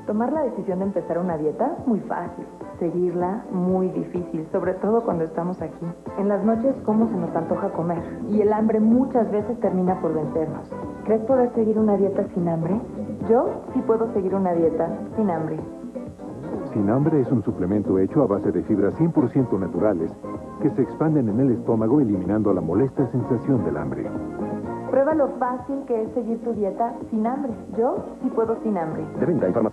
Tomar la decisión de empezar una dieta, muy fácil. Seguirla, muy difícil, sobre todo cuando estamos aquí. En las noches, cómo se nos antoja comer. Y el hambre muchas veces termina por vencernos. ¿Crees poder seguir una dieta sin hambre? Yo sí puedo seguir una dieta sin hambre. Sin Hambre es un suplemento hecho a base de fibras 100% naturales que se expanden en el estómago eliminando la molesta sensación del hambre. Prueba lo fácil que es seguir tu dieta sin hambre. Yo sí puedo sin hambre. De venta en farmacia.